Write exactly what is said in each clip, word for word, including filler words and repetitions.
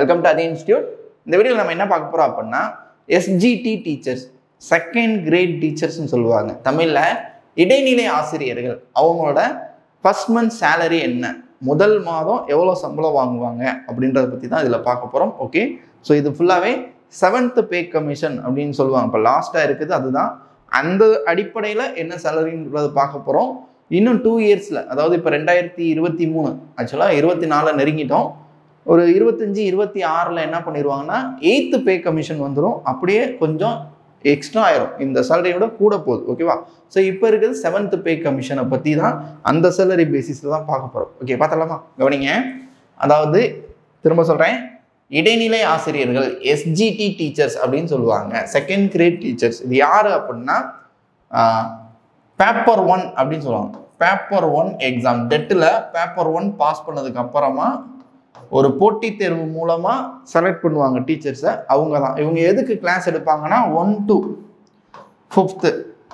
Welcome to அதே institute. இந்த வீடியோவில் நம்ம என்ன பார்க்க போகிறோம் அப்படின்னா எஸ்ஜிடி டீச்சர்ஸ், செகண்ட் கிரேட் டீச்சர்ஸ்ன்னு சொல்லுவாங்க தமிழில். இடைநிலை ஆசிரியர்கள் அவங்களோட ஃபர்ஸ்ட் மந்த் சேலரி என்ன, முதல் மாதம் எவ்வளோ சம்பளம் வாங்குவாங்க அப்படின்றத பற்றி தான் இதில் பார்க்க போகிறோம். ஓகே, ஸோ இது ஃபுல்லாகவே செவன்த் பே கமிஷன் அப்படின்னு சொல்லுவாங்க. இப்போ லாஸ்ட்டாக இருக்குது அதுதான். அந்த அடிப்படையில் என்ன சேலரின்றது பார்க்க போகிறோம். இன்னும் டூ இயர்ஸில், அதாவது இப்போ ரெண்டாயிரத்தி இருபத்தி மூணு ஆக்சுவலாக இருபத்தி நாலில் நெருங்கிட்டோம். ஒரு இருபத்தஞ்சி இருபத்தி ஆறில் என்ன பண்ணிடுவாங்கன்னா எயித்து பே கமிஷன் வந்துடும். அப்படியே கொஞ்சம் எக்ஸ்ட்ரா ஆயிரும், இந்த சேலரியோட கூட போகுது. ஓகேவா? ஸோ இப்போ இருக்கிறது செவன்த் பே கமிஷனை பற்றி தான், அந்த சேலரி பேசிஸில் தான் பார்க்க போகிறோம். ஓகே, பார்த்தலாமா? கவனிங்க. அதாவது திரும்ப சொல்கிறேன், இடைநிலை ஆசிரியர்கள் எஸ்ஜிடி டீச்சர்ஸ் அப்படின்னு சொல்லுவாங்க, செகண்ட் கிரேட் டீச்சர்ஸ். இது யார் அப்படின்னா பேப்பர் ஒன் அப்படின்னு சொல்லுவாங்க. பேப்பர் ஒன் எக்ஸாம் டெட்டில் பேப்பர் ஒன் பாஸ் பண்ணதுக்கு அப்புறமா ஒரு போட்டித் தேர்வு மூலமாக செலக்ட் பண்ணுவாங்க டீச்சர்ஸை. அவங்க தான் இவங்க எதுக்கு கிளாஸ் எடுப்பாங்கன்னா ஒன் டு ஃபிஃப்த்து,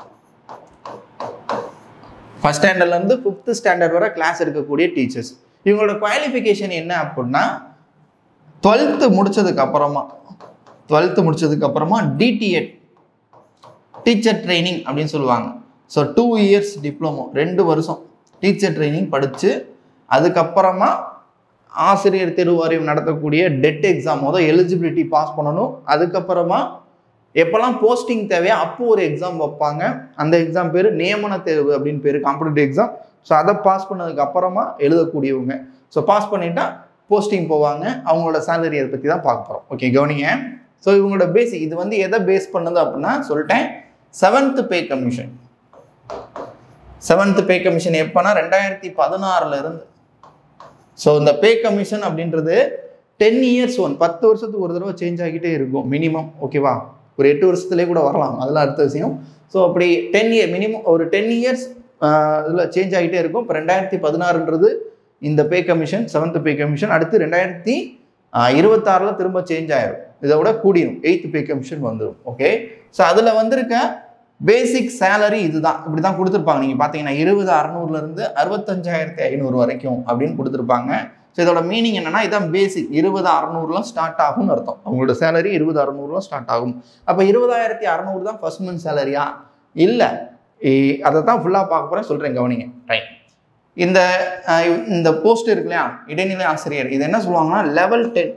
ஃபஸ்ட் ஸ்டாண்டர்ட்லேருந்து ஃபிஃப்த்து ஸ்டாண்டர்ட் வரை கிளாஸ் எடுக்கக்கூடிய டீச்சர்ஸ். இவங்களோட குவாலிஃபிகேஷன் என்ன அப்படின்னா டுவெல்த்து முடிச்சதுக்கு அப்புறமா டுவெல்த்து முடிச்சதுக்கு அப்புறமா டிடிஎட், டீச்சர் ட்ரைனிங் அப்படின்னு சொல்லுவாங்க. ஸோ டூ இயர்ஸ் டிப்ளமோ, ரெண்டு வருஷம் டீச்சர் ட்ரைனிங் படித்து அதுக்கப்புறமா ஆசிரியர் தேர்வு வாரியம் நடத்தக்கூடிய டெட் எக்ஸாம் மொதல் எலிஜிபிலிட்டி பாஸ் பண்ணணும். அதுக்கப்புறமா எப்போல்லாம் போஸ்டிங் தேவையோ அப்போ ஒரு எக்ஸாம் வைப்பாங்க. அந்த எக்ஸாம் பேர் நியமன தேர்வு அப்படின்னு பேர், காம்படிட்டிவ் எக்ஸாம். ஸோ அதை பாஸ் பண்ணதுக்கு அப்புறமா எழுதக்கூடியவங்க. ஸோ பாஸ் பண்ணிட்டா போஸ்டிங் போவாங்க. அவங்களோட சேலரி அதை பற்றி தான் பார்க்க போகிறோம். ஓகே, கவனிங்க. ஸோ இவங்களோட பேசிக் இது வந்து எதை பேஸ் பண்ணது அப்படின்னா சொல்லிட்டேன், seventh pay commission. Seventh pay commission எப்போனா ரெண்டாயிரத்தி பதினாறுல இருந்து. ஸோ இந்த பே கமிஷன் அப்படின்றது டென் இயர்ஸ் ஒன், பத்து வருஷத்துக்கு ஒரு தடவை சேஞ்ச் ஆகிட்டே இருக்கும் மினிமம். ஓகேவா? ஒரு எட்டு வருஷத்துலேயே கூட வரலாம், அதெல்லாம் அடுத்த விஷயம். ஸோ அப்படி டென் இயர் மினிமம் ஒரு டென் இயர்ஸ் இதில் சேஞ்ச் ஆகிட்டே இருக்கும். இப்போ ரெண்டாயிரத்தி பதினாறுன்றது இந்த pay commission, seventh pay commission. அடுத்து ரெண்டாயிரத்தி இருபத்தாறில் திரும்ப சேஞ்ச் ஆயிரும், இதை விட கூடிரும், எயித்து பே கமிஷன் வந்துடும். ஓகே, ஸோ அதில் வந்திருக்க பேசிக் சேலரி இதுதான், இப்படி தான் கொடுத்துருப்பாங்க. நீங்கள் பார்த்தீங்கன்னா இருபது அறநூறுலேருந்து அறுபத்தஞ்சாயிரத்தி ஐநூறு வரைக்கும் அப்படின்னு கொடுத்துருப்பாங்க. ஸோ இதோட மீனிங் என்னன்னா இதான் பேசிக். இருபது அறநூறுலாம் ஸ்டார்ட் ஆகும்னு அர்த்தம். அவங்களோட சேலரி இருபது அறநூறுலாம் ஸ்டார்ட் ஆகும். அப்போ இருபதாயிரத்தி அறநூறு தான் ஃபர்ஸ்ட் மந்த் சேலரியா? இல்லை, அதை தான் ஃபுல்லாக பார்க்க போகிறேன், சொல்கிறேன், கவனிங்க. ரைட். இந்த இந்த போஸ்ட் இருக்கு இல்லையா, இடைநிலை ஆசிரியர், இது என்ன சொல்லுவாங்கன்னா லெவல் டென்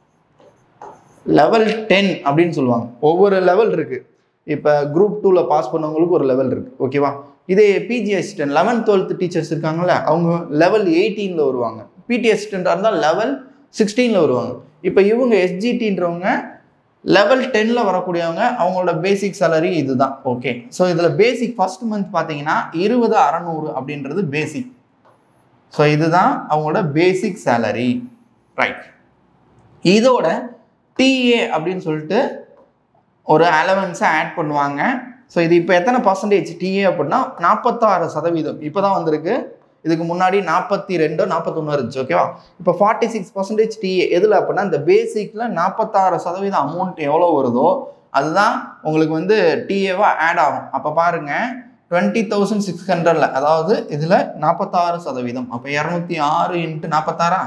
லெவல் டென் அப்படின்னு சொல்லுவாங்க. ஒவ்வொரு லெவல் இருக்குது. இப்போ குரூப் டூவில் பாஸ் பண்ணவங்களுக்கு ஒரு லெவல் இருக்குது. ஓகேவா? இதே PG assistant eleventh twelfth teachers இருக்காங்கல்ல, அவங்க லெவல் எயிட்டீனில் வருவாங்க. பிடி அசிஸ்டண்ட்டாக இருந்தால் லெவல் சிக்ஸ்டீனில் வருவாங்க. இப்போ இவங்க எஸ்ஜிடின்றவங்க லெவல் டென்னில் வரக்கூடியவங்க, அவங்களோட பேசிக் சேலரி இதுதான். ஓகே, ஸோ இதில் பேசிக் ஃபர்ஸ்ட் மந்த் பார்த்தீங்கன்னா இருபது அறநூறு அப்படின்றது பேசிக். ஸோ இதுதான் அவங்களோட பேசிக் சேலரி. ரைட். இதோட டிஏ அப்படின்னு சொல்லிட்டு ஒரு அலவன்ஸை ஆட் பண்ணுவாங்க. ஸோ இது இப்போ எத்தனை பர்சன்டேஜ் டிஏ அப்படின்னா நாற்பத்தாறு சதவீதம் இப்போ தான் வந்திருக்கு. இதுக்கு முன்னாடி நாற்பத்தி ரெண்டோ நாற்பத்தொன்னு இருந்துச்சு. ஓகேவா? இப்போ ஃபார்ட்டி சிக்ஸ் பர்சன்டேஜ் டிஏ எதில் அப்படின்னா இந்த பேசிக்கில் நாற்பத்தாறு சதவீதம் அமௌண்ட் எவ்வளோ வருதோ அதுதான் உங்களுக்கு வந்து டிஏவாக ஆட் ஆகும். அப்போ பாருங்கள், டுவெண்ட்டி தௌசண்ட் சிக்ஸ் ஹண்ட்ரட்ல, அதாவது இதில் நாற்பத்தாறு சதவீதம். அப்போ இரநூத்தி ஆறு இன்ட்டு நாற்பத்தாறா,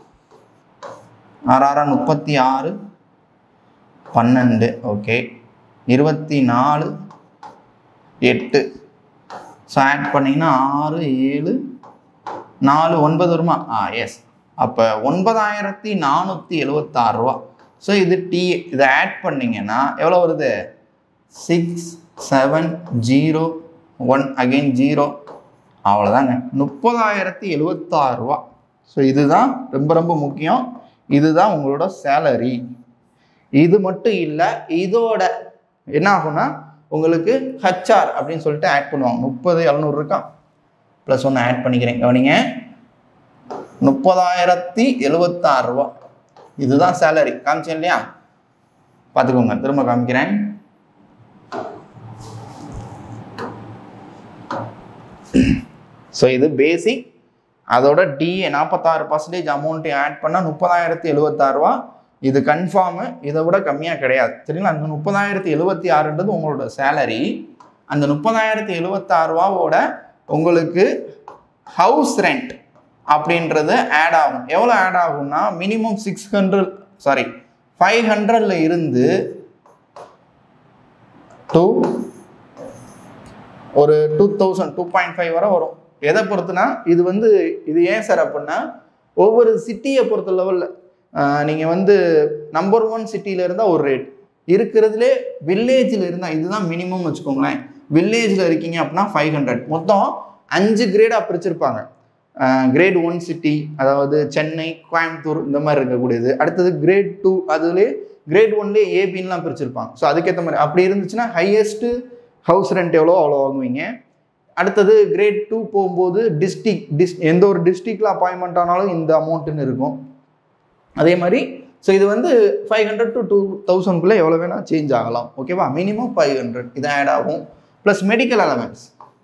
ஆறாறா முப்பத்தி ஆறு, பன்னெண்டு, ஓகே, இருபத்தி நாலு, எட்டு. ஸோ ஆட் பண்ணிங்கன்னா ஆறு, ஏழு, நாலு, ஒன்பது வருமா? ஆ எஸ். அப்போ ஒன்பதாயிரத்தி நானூற்றி எழுபத்தாறு ரூபா. ஸோ இது டிஏ. இதை ஆட் பண்ணிங்கன்னா எவ்வளோ வருது? Six seven zero one again zero, அவ்வளோதாங்க, முப்பதாயிரத்தி எழுபத்தாறு ரூபா. ஸோ இதுதான் ரொம்ப ரொம்ப முக்கியம். இதுதான் உங்களோட சேலரி. இது மட்டும் இல்லை, இதோட என்ன ஆகும்னா உங்களுக்கு ஹச்ஆர் அப்படின்னு சொல்லிட்டு ஆட் பண்ணுவாங்க. முப்பது எழுநூறு இருக்கா, ப்ளஸ் ஒன்று ஆட் பண்ணிக்கிறேன், கவனிங்க. முப்பதாயிரத்தி எழுபத்தாறு ரூபா இதுதான் சேலரி. காமிச்சேன் இல்லையா? பார்த்துக்கோங்க, திரும்ப காமிக்கிறேன். ஸோ இது பேசிக். அதோட டிஏ நாற்பத்தாறு பர்சன்டேஜ் அமௌண்ட்டையும் ஆட் பண்ணால் முப்பதாயிரத்தி எழுபத்தாறு ரூபா. இது கன்ஃபார்மு, இதை விட கம்மியாக கிடையாது. சரிங்களா? அந்த முப்பதாயிரத்தி எழுபத்தி ஆறுன்றது உங்களோட சேலரி. அந்த முப்பதாயிரத்தி எழுபத்தாறு ரூபாவோட உங்களுக்கு ஹவுஸ் ரெண்ட் அப்படின்றது ஆட் ஆகும். எவ்வளோ ஆட் ஆகும்னா minimum six hundred sorry five ஹண்ட்ரட்ல இருந்து டூ ஒரு two thousand two point five வரை வரும். எதை பொறுத்துனா இது வந்து இது ஏன் சார் அப்படின்னா ஒவ்வொரு சிட்டியை பொறுத்த லெவலில் நீங்கள் வந்து நம்பர் ஒன் சிட்டியில் இருந்தால் ஒரு ரேட், இருக்கிறதுலே வில்லேஜில் இருந்தால் இதுதான் மினிமம் வச்சுக்கோங்களேன். வில்லேஜில் இருக்கீங்க அப்படின்னா ஃபைவ் ஹண்ட்ரட். மொத்தம் அஞ்சு கிரேடாக பிரிச்சிருப்பாங்க. கிரேட் ஒன் சிட்டி அதாவது சென்னை, கோயம்புத்தூர் இந்த மாதிரி இருக்கக்கூடியது. அடுத்தது கிரேட் டூ, அதுலேயே கிரேட் ஒன்லேயே ஏபின்லாம் பிரிச்சிருப்பாங்க. ஸோ அதுக்கேற்ற மாதிரி அப்படி இருந்துச்சுன்னா ஹையஸ்ட்டு ஹவுஸ் ரெண்ட் எவ்வளோ அவ்வளோ வாங்குவீங்க. அடுத்தது கிரேட் டூ போகும்போது டிஸ்ட்ரிக் டிஸ் எந்த ஒரு டிஸ்ட்ரிக்டில் அப்பாயின்மெண்ட் ஆனாலும் இந்த அமௌண்ட்டுன்னு இருக்கும். அதே மாதிரி ஸோ இது வந்து ஃபைவ் ஹண்ட்ரட் டு டூ தௌசண்ட்குள்ளே எவ்வளோ வேணால் சேஞ்ச் ஆகலாம். ஓகேவா? மினிமம் ஃபைவ் ஹண்ட்ரட் இது ஆட் ஆகும். ப்ளஸ் மெடிக்கல் அலவன்ஸ்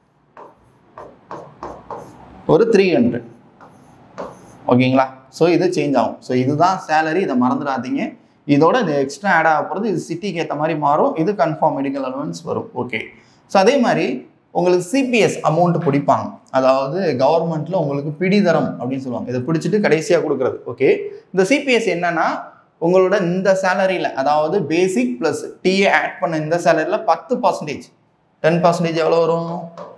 ஒரு த்ரீ ஹண்ட்ரட். ஓகேங்களா? ஸோ இது சேஞ்ச் ஆகும். ஸோ இதுதான் சேலரி, இதை மறந்துடாதீங்க. இதோட இது எக்ஸ்ட்ரா ஆட் ஆக போகிறது. இது சிட்டிக்கு ஏற்ற மாதிரி மாறும். இது கன்ஃபார்ம் மெடிக்கல் அலவன்ஸ் வரும். ஓகே. ஸோ அதே மாதிரி உங்களுக்கு சிபிஎஸ் அமௌண்ட் பிடிப்பாங்க. அதாவது கவர்மெண்ட்டில் உங்களுக்கு பிடிதரம் அப்படின்னு சொல்லுவாங்க. இதை பிடிச்சிட்டு கடைசியாக கொடுக்குறது. ஓகே. இந்த சிபிஎஸ் என்னன்னா உங்களோட இந்த சேலரியில் அதாவது பேசிக் ப்ளஸ் டிஏ ஆட் பண்ண இந்த சேலரியில் பத்து பர்சன்டேஜ் டென் பர்சன்டேஜ் எவ்வளோ வரும்?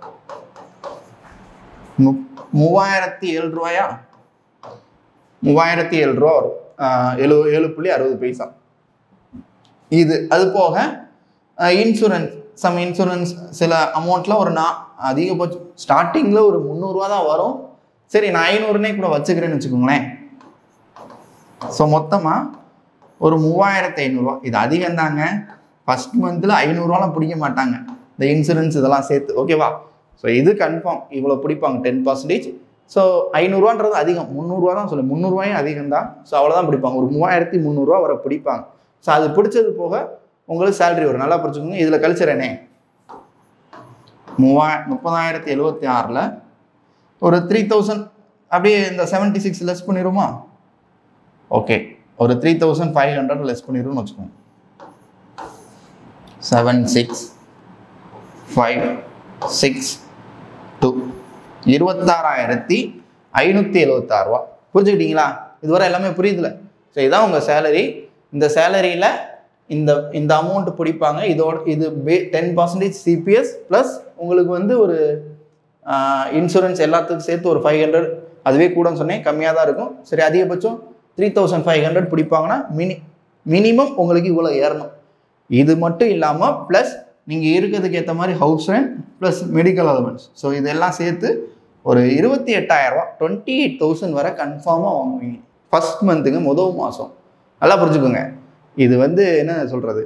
மூவாயிரத்தி ஏழு ரூபாயா மூவாயிரத்தி ஏழு ரூபா வரும். ஏழு ஏழு புள்ளி அறுபது பைசா. இது அது போக இன்சூரன்ஸ் சம் இன்சூரன்ஸ் சில அமௌண்ட்டில் ஒரு நான் அதிகபட்சம் ஸ்டார்டிங்கில் ஒரு முந்நூறுரூவா தான் வரும். சரி நான் ஐநூறுனே கூட வச்சுக்கிறேன்னு வச்சுக்கோங்களேன். ஸோ மொத்தமாக ஒரு மூவாயிரத்தி ஐநூறுரூவா. இது அதிகம் தாங்க. ஃபஸ்ட் மந்தில் ஐநூறுரூவாலாம் பிடிக்க மாட்டாங்க இந்த இன்சூரன்ஸ் இதெல்லாம் சேர்த்து. ஓகேவா? ஸோ இது கன்ஃபார்ம் இவ்வளோ பிடிப்பாங்க டென் பர்சன்டேஜ். ஸோ ஐநூறுரூவான்றது அதிகம், முந்நூறுரூவா தான் சொல்லு முந்நூறுரூவாயும் அதிகம் தான். ஸோ அவ்வளோதான் பிடிப்பாங்க. ஒரு மூவாயிரத்தி முந்நூறுரூவா வரை பிடிப்பாங்க. ஸோ அது பிடிச்சது போக உங்களுக்கு சேலரி வரும். நல்லா பிடிச்சிக்கோங்க. இதில் கழிச்சிடனே மூவா முப்பதாயிரத்தி எழுபத்தி ஆறில் ஒரு த்ரீ தௌசண்ட் அப்படியே இந்த செவன்ட்டி சிக்ஸ் லெஸ் பண்ணிடுமா? ஓகே. ஒரு three thousand five hundred less பண்ணிடும்னு வச்சுக்கோங்க. Seven six five six two இருபத்தாறாயிரத்தி ஐநூற்றி எழுபத்தாறு ரூபா. புரிஞ்சுக்கிட்டீங்களா? இதுவரை எல்லாமே புரியுதுல? ஸோ இதுதான் உங்கள் சேலரி. இந்த சேலரியில் இந்த இந்த அமௌண்ட் பிடிப்பாங்க. இதோட இது pay ten percentage CPS plus உங்களுக்கு வந்து ஒரு இன்சூரன்ஸ் எல்லாத்துக்கும் சேர்த்து ஒரு ஃபைவ் ஹண்ட்ரட் அதுவே கூடன்னு சொன்னேன், கம்மியாக தான் இருக்கும். சரி அதிகபட்சம் த்ரீ தௌசண்ட் ஃபைவ் ஹண்ட்ரட் பிடிப்பாங்கன்னா மினி மினிமம் உங்களுக்கு இவ்வளோ ஏறணும். இது மட்டும் இல்லாமல் ப்ளஸ் நீங்கள் இருக்கிறதுக்கு ஏற்ற மாதிரி house rent plus medical allowance. So இதெல்லாம் சேர்த்து ஒரு இருபத்தி எட்டாயிரரூவா டுவெண்ட்டி எயிட் தௌசண்ட் வரை கன்ஃபார்மாக வாங்குவீங்க ஃபஸ்ட் மந்த்துக்கு முதல் மாதம். நல்லா புரிஞ்சுக்கோங்க. இது வந்து என்ன சொல்கிறது,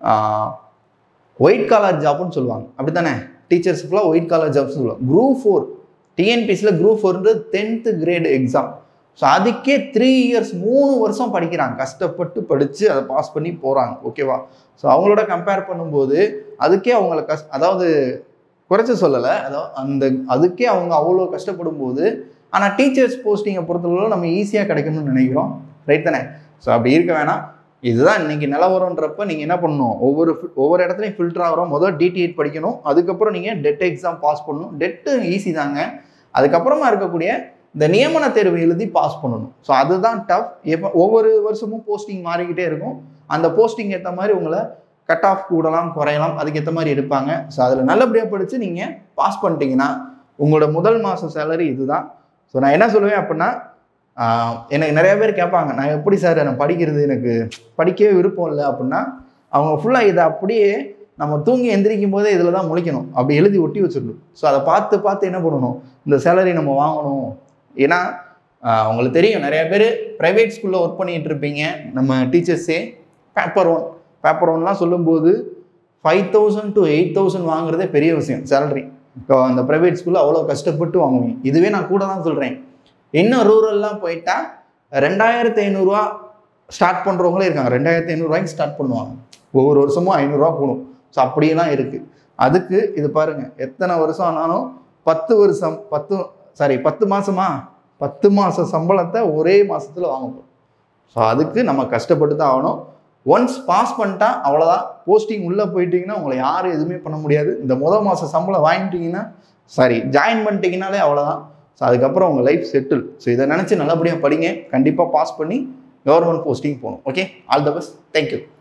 ஒயிட் காலர் ஜாப்னு சொல்லுவாங்க. அப்படி தானே? டீச்சர்ஸ் ஃபுல்லாக ஒயிட் காலர் ஜாப்ஸ் சொல்லுவாங்க. குரூப் ஃபோர் டிஎன்பிசியில் குரூப் ஃபோர்ன்றது டென்த்து கிரேடு எக்ஸாம். ஸோ அதுக்கே த்ரீ இயர்ஸ் மூணு வருஷம் படிக்கிறாங்க. கஷ்டப்பட்டு படித்து அதை பாஸ் பண்ணி போகிறாங்க. ஓகேவா? ஸோ அவங்களோட கம்பேர் பண்ணும்போது அதுக்கே அவங்கள கஷ் அதாவது குறைச்சி சொல்லலை, அதாவது அந்த அதுக்கே அவங்க அவ்வளோ கஷ்டப்படும் போது ஆனால் டீச்சர்ஸ் போஸ்டிங்கை பொறுத்தளவு நம்ம ஈஸியாக கிடைக்கணும்னு நினைக்கிறோம். ரைட் தானே? ஸோ அப்படி இருக்க வேணாம். இதுதான் இன்றைக்கி நிலவரன்றப்ப நீங்கள் என்ன பண்ணணும், ஒவ்வொரு ஒவ்வொரு இடத்துலையும் ஃபில்டர் ஆகிறோம். முதல் டிடிஎட் படிக்கணும், அதுக்கப்புறம் நீங்கள் டெட் எக்ஸாம் பாஸ் பண்ணணும். டெட்டு ஈஸி தாங்க. அதுக்கப்புறமா இருக்கக்கூடிய இந்த நியமன தேர்வு எழுதி பாஸ் பண்ணணும். ஸோ அதுதான் டஃப். எப்போ ஒவ்வொரு வருஷமும் போஸ்டிங் மாறிக்கிட்டே இருக்கும். அந்த போஸ்டிங் ஏற்ற மாதிரி உங்களை கட் ஆஃப் கூடலாம் குறையலாம், அதுக்கேற்ற மாதிரி எடுப்பாங்க. ஸோ அதில் நல்லபடியாக படித்து நீங்கள் பாஸ் பண்ணிட்டீங்கன்னா உங்களோட முதல் மாதம் சேலரி இதுதான். ஸோ நான் என்ன சொல்லுவேன் அப்படின்னா, எனக்கு நிறைய பேர் கேட்பாங்க, நான் எப்படி சார் நான் படிக்கிறது, எனக்கு படிக்கவே விருப்பம் இல்லை அப்படின்னா, அவங்க ஃபுல்லாக இதை அப்படியே நம்ம தூங்கி எந்திரிக்கும் போதே இதில் தான் முழிக்கணும், அப்படி எழுதி ஒட்டி வச்சிடணும். ஸோ அதை பார்த்து பார்த்து என்ன பண்ணணும், இந்த சேலரி நம்ம வாங்கணும். ஏன்னா உங்களுக்கு தெரியும் நிறைய பேர் ப்ரைவேட் ஸ்கூலில் ஒர்க் பண்ணிகிட்டு இருப்பீங்க. நம்ம டீச்சர்ஸே பேப்பர் ஒன் பேப்பர் ஒன்லாம் சொல்லும்போது five thousand to eight thousand வாங்குறதே பெரிய விஷயம் சேலரி. இப்போ அந்த ப்ரைவேட் ஸ்கூலில் அவ்வளோ கஷ்டப்பட்டு வாங்குவீங்க. இதுவே நான் கூட தான் சொல்கிறேன். இன்னும் ரூரல்லாம் போயிட்டா ரெண்டாயிரத்தி ஐநூறுரூவா ஸ்டார்ட் பண்ணுறவங்களே இருக்காங்க. ரெண்டாயிரத்தி ஐநூறுரூவாய்க்கு ஸ்டார்ட் பண்ணுவாங்க. ஒவ்வொரு வருஷமும் ஐநூறுரூவா போகணும். ஸோ அப்படியெல்லாம் இருக்குது. அதுக்கு இது பாருங்கள், எத்தனை வருஷம் ஆனாலும் பத்து வருஷம் பத்து சாரி பத்து மாதமா பத்து மாத சம்பளத்தை ஒரே மாதத்தில் வாங்கணும். ஸோ அதுக்கு நம்ம கஷ்டப்பட்டு தான் ஆகணும். ஒன்ஸ் பாஸ் பண்ணிட்டா அவ்வளோதான். போஸ்டிங் உள்ளே போயிட்டீங்கன்னா உங்களை யாரும் எதுவுமே பண்ண முடியாது. இந்த முதல் மாத சம்பளம் வாங்கிட்டீங்கன்னா சாரி ஜாயின் பண்ணிட்டீங்கனாலே அவ்வளோதான். ஸோ அதுக்கப்புறம் உங்கள் லைஃப் செட்டில். ஸோ இதை நினச்சி நல்லபடியாக படிங்க. கண்டிப்பாக பாஸ் பண்ணி கவர்மெண்ட் போஸ்டிங் போகணும். Okay, all the best, thank you.